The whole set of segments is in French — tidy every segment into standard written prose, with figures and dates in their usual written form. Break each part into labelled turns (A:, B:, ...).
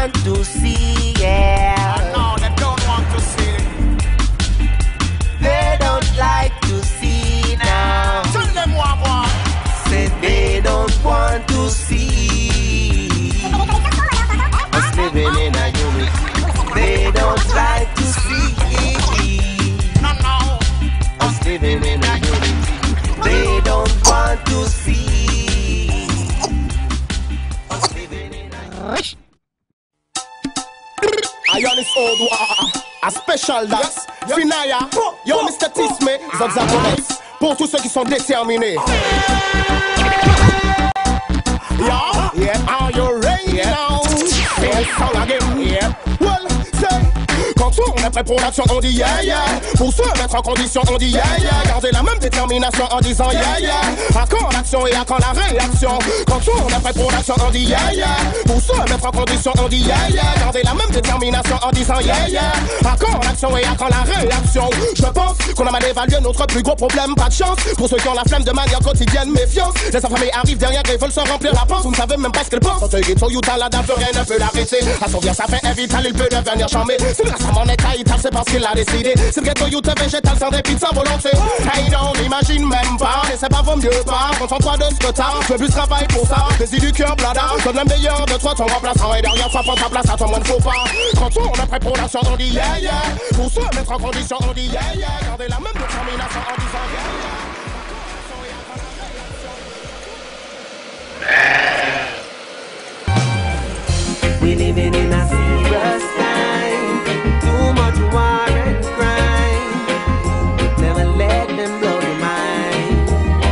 A: want to see, yeah.
B: No, they don't want to see.
A: They don't like to see now.
B: Tell them what.
A: Say they don't want to see us living in a unity. They don't like to see us living in a unity. They don't want to see us living in a unity.
B: Ionis Odoa, a special dance. Finaya, yo Mr. Tisme, Zabzabonex. Pour tous ceux qui sont déterminés. Yeah, are you ready now? Say it song again, yeah. Well, say. Quand on est prêt pour l'action, on dit yeah, yeah. Pour se mettre en condition, on dit yeah, yeah. Garder la même détermination en disant yeah, yeah. À quand l'action et à quand la réaction? Quand on est prêt pour l'action, on dit yeah, yeah. Pour se mettre en condition, on dit yeah, yeah. Garder la même détermination en disant yeah, yeah. À quand l'action et à quand la réaction? Je pense qu'on a mal évalué notre plus gros problème, pas de chance. Pour ceux qui ont la flemme de manière quotidienne, méfiance. Les affamés arrivent derrière et veulent se remplir la panse. Vous ne savez même pas ce qu'ils pensent. Quand ils sont Utah, la dame, rien ne peut l'arrêter. À son bien, ça fait un vital, il peut devenir charmé. C'est grâce à mon état, il c'est parce qu'il a décidé. C'est le ghetto Utah végétal sans dépit, sans volonté. Hey, on n'imagine même pas. Mais c'est pas vaut mieux pas. Concentre-toi de ce que t'as. Je veux plus travailler pour ça. Des du cœur, blada. Donne le meilleur de toi, ton remplaçant. Et derrière, ça prend ta place, à ton moins ne faut pas. Quand on est prêt pour l'action, on dit yeah, yeah. Pour se mettre en condition, on dit yeah, yeah. Garder la même détermination en disant yeah,
A: yeah. We living in a serious time. Too much war and crime. Never let them blow your mind.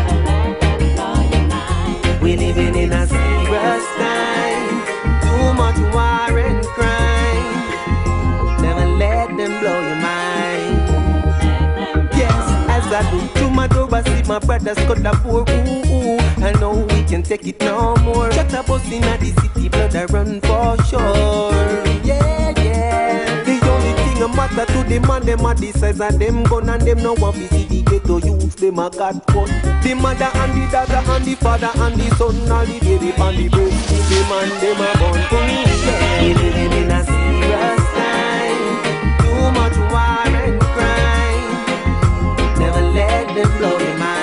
A: We living in a serious time. Too much war and crime. Never let them blow your mind. Yes, as I go through my door, I see my brothers cut the poor. Ooh, I know we can take it no more. Shut up us in the city, blood I run for sure. Yeah, yeah. The only thing a matter to them and them are the size of them gun and them no one see the ghetto youth them a got cut. The mother and the daughter and the father and the son all the baby and the breast. The man them a born for me. Yeah. We living in a serious time. Too much war and crime. Never let them blow your mind.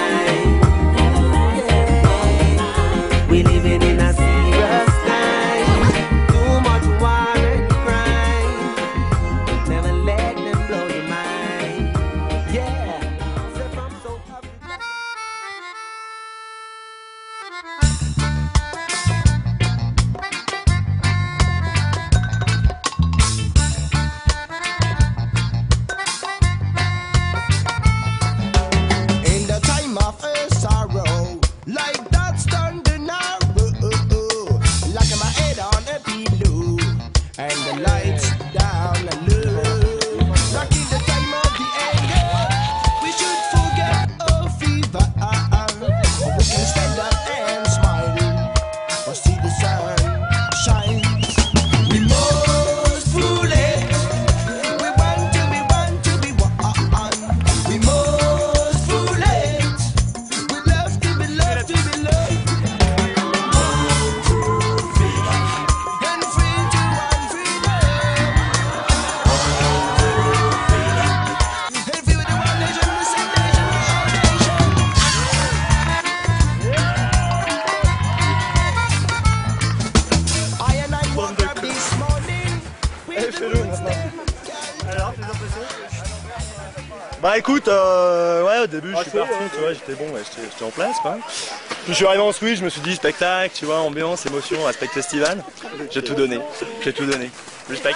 A: We living in a serious time. Too much war and crime. Never let them blow your mind. Yeah. I'm so happy.
B: In the time of sorrow, like that's done the narrow, like my head on a pillow, and the lights down low. Like in the time of the anger, we should forget our fever. We can stand up and smile, or see the sun shine. We must fool it. We want to be one. We must fool it. We love to be loved, to be loved. And free to one freedom. And free with the one nation, the same nation, I and I woke up this morning with the roots there.
C: Alors, tes impressions? Bah écoute, ouais, au début je suis parti, tu vois, j'étais bon, ouais, j'étais en place quoi. Puis je suis arrivé en Switch, je me suis dit spectacle, tu vois, ambiance, émotion, respect festival. J'ai tout donné, respect.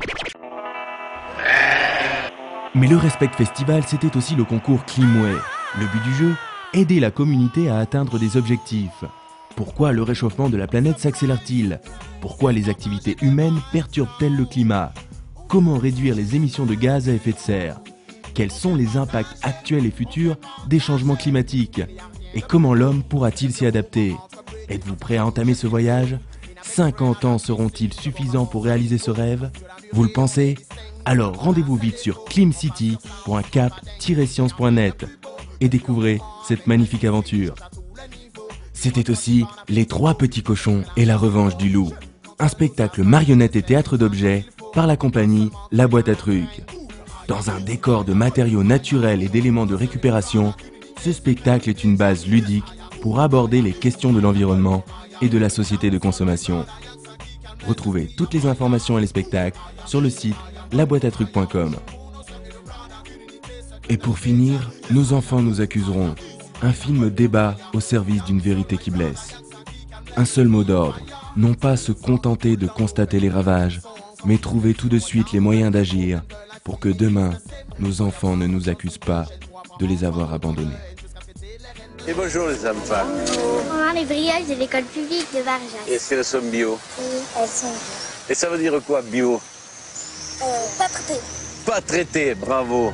D: Mais le Respect Festival, c'était aussi le concours Climway. Le but du jeu, aider la communauté à atteindre des objectifs. Pourquoi le réchauffement de la planète s'accélère-t-il? Pourquoi les activités humaines perturbent-elles le climat? Comment réduire les émissions de gaz à effet de serre? Quels sont les impacts actuels et futurs des changements climatiques? Et comment l'homme pourra-t-il s'y adapter? Êtes-vous prêt à entamer ce voyage? 50 ans seront-ils suffisants pour réaliser ce rêve? Vous le pensez? Alors rendez-vous vite sur climcity.cap-science.net et découvrez cette magnifique aventure. C'était aussi Les 3 petits cochons et la revanche du loup. un spectacle marionnette et théâtre d'objets par la compagnie La Boîte à Trucs. Dans un décor de matériaux naturels et d'éléments de récupération, ce spectacle est une base ludique pour aborder les questions de l'environnement et de la société de consommation. Retrouvez toutes les informations et les spectacles sur le site laboîteatrucs.com. Et pour finir, Nos enfants nous accuseront. Un film débat au service d'une vérité qui blesse. Un seul mot d'ordre, non pas se contenter de constater les ravages, mais trouver tout de suite les moyens d'agir pour que demain, nos enfants ne nous accusent pas de les avoir abandonnés.
E: Et bonjour les enfants.
F: On a les brioches de l'école publique de Varjas.
E: Est-ce qu'elles sont bio?
F: Oui, elles sont bio.
E: Et ça veut dire quoi, bio?
F: Pas traitées.
E: Pas traité, bravo.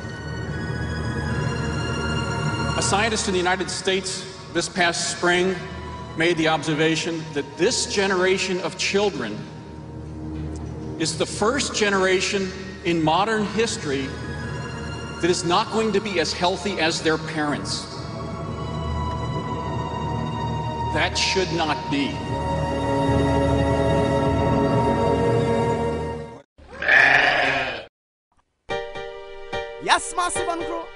G: A scientist in the United States this past spring made the observation that this generation of children is the first generation in modern history that is not going to be as healthy as their parents. That should not be.
B: Yes, Massive and Crew.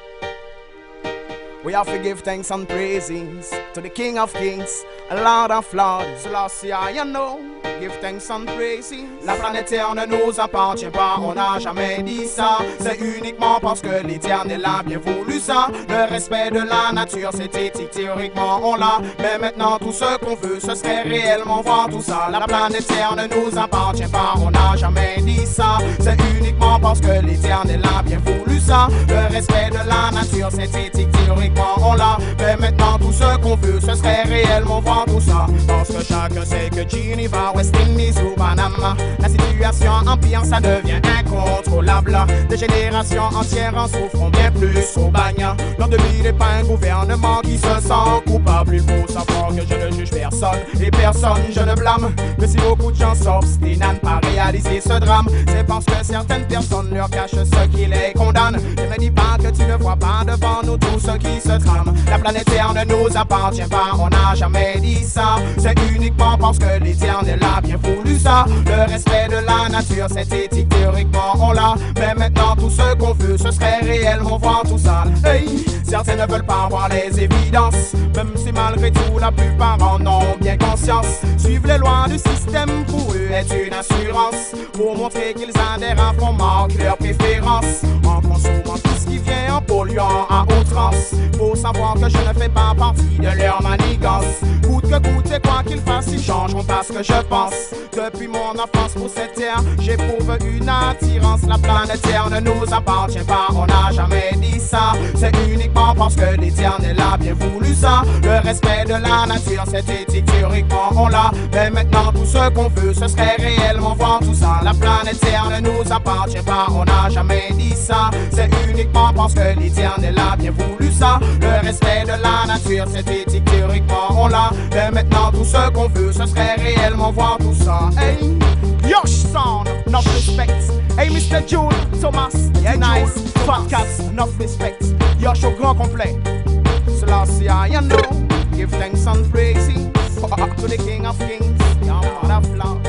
B: We have to give thanks and praises to the King of Kings, Lord of Lords, Selassie, you know. Give thanks and praises. La planète Terre ne nous appartient pas, on n'a jamais dit ça. C'est uniquement parce que l'Éternel a bien voulu ça. Le respect de la nature, c'est éthique, théoriquement on l'a. Mais maintenant tout ce qu'on veut, ce serait réellement voir tout ça. La planète Terre ne nous appartient pas, on n'a jamais dit ça. C'est uniquement parce que l'Éternel a bien voulu ça. Le respect de la nature, c'est éthique, théoriquement on l'a. Mais maintenant tout ce qu'on veut, ce serait réellement voir tout ça. Parce que chacun sait que Geneva, West Indies ou Panama, la situation empire, ça devient incontrôlable. Des générations entières en souffront bien plus au bagne. L'an 2000 n'est pas un gouvernement qui se sent coupable. Il faut savoir que je ne juge personne et personne je ne blâme. Mais si beaucoup de gens s'obstinent à ne pas réaliser ce drame, c'est parce que certaines personnes leur cachent ce qui les condamne. Ne me dis pas que tu ne vois pas devant nous tout ce qui se trame. La planète Terre ne nous appartient pas, on n'a jamais dit ça. C'est uniquement parce que l'Éternel a bien voulu ça. Le respect de la nature, c'est éthique, théoriquement on l'a. Mais maintenant tout ce qu'on veut, ce serait réellement voir tout ça. Hey, certains ne veulent pas voir les évidences, même si malgré tout la plupart en ont bien conscience. Suivre les lois du système pour eux est une assurance, pour montrer qu'ils adhèrent à fond, marquent leur préférence. En consommant tout ce qui vient, en polluant à outrance. Faut savoir que je ne fais pas partie de leur manigance. Coûte que coûte et quoi qu'ils fassent, ils changeront pas ce que je pense. Depuis mon enfance pour cette terre, j'éprouve une attirance. La planète Terre ne nous appartient pas, on n'a jamais dit ça. C'est uniquement parce que l'Éternel a bien voulu ça. Le respect de la nature, c'est éthique, théoriquement on l'a. Mais maintenant tout ce qu'on veut, ce serait réellement voir tout ça. La planète Terre ne nous appartient pas, on n'a jamais dit ça. C'est uniquement parce que l'Éternel a bien voulu ça. Le respect de la nature, c'est éthique, théoriquement on l'a. Mais maintenant tout ce qu'on veut, ce serait réellement voir tout ça. Hey, Yosh son, enough respect. Hey Mr. June, Thomas, yeah, nice. Fat Cats, enough respect. Yosh au grand complet. Selassie, you know. Give thanks and praises to the King of Kings, Lord of Lords.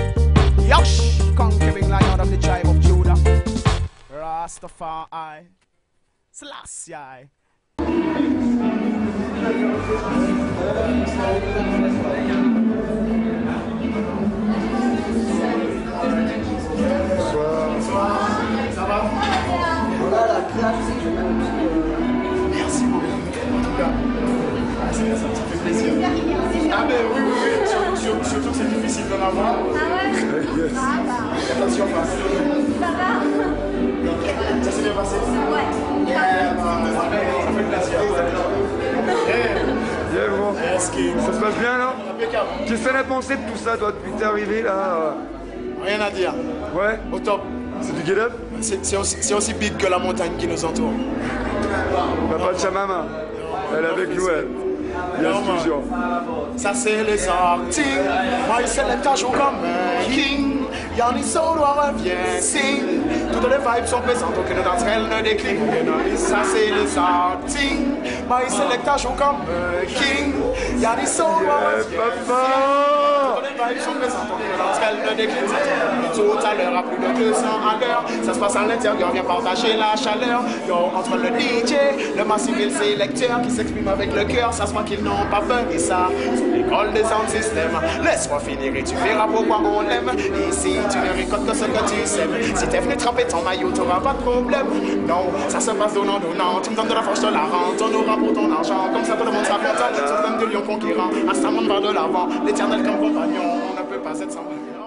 B: Yosh, conquering lion of the tribe of Judah. Rastafari, Selassie.
C: Ça va? Voilà la classe, merci beaucoup. En tout cas, ça fait plaisir. Ah ben oui, surtout que c'est difficile d'en avoir.
F: Ah ouais?
C: Yes. Attention,
F: Ça va?
C: ça s'est bien passé?
F: Ouais.
C: Ça fait plaisir.
H: Bien bon. Ça se passe bien là?
C: Impeccable.
H: Qu'est-ce que t'en as pensé de tout ça toi depuis que t'es arrivé là?
C: Rien à dire.
H: Ouais?
C: Au top.
H: C'est du get-up?
C: C'est aussi big que la montagne qui nous entoure.
H: Papa de sa maman. Elle est avec nous, elle. Bien sûr.
C: Ça c'est les articles. Moi c'est les tâches comme un king. Yannis au doigt revient, sing. Toutes les vibes sont présentes, aucune d'entre elles ne décline. Ça c'est les articles. Moi c'est les tâches comme un king. Yannis au doigt revient.
H: Papa!
I: vibes sont présentes, lorsqu'elle ne décline, tout à l'heure à plus de 200 à l'heure. Ça se passe à l'intérieur, viens partager la chaleur. Yo, entre le DJ, le massif et le sélecteur qui s'exprime avec le cœur, ça se voit qu'ils n'ont pas peur. Et ça, c'est l'école des sound systems. Laisse-moi finir et tu verras pourquoi on l'aime. Ici, tu ne récoltes que ce que tu sèmes. Si t'es venu tremper ton maillot, t'auras pas de problème. Non, ça se passe donnant. Tu me donnes de la force, je te la rends. On aura pour ton argent, comme ça tout le monde sera content. Sauf même de lion conquérant, à ça monde va de l'avant. L'éternel comme compagnon, on ne peut pas être sans lui.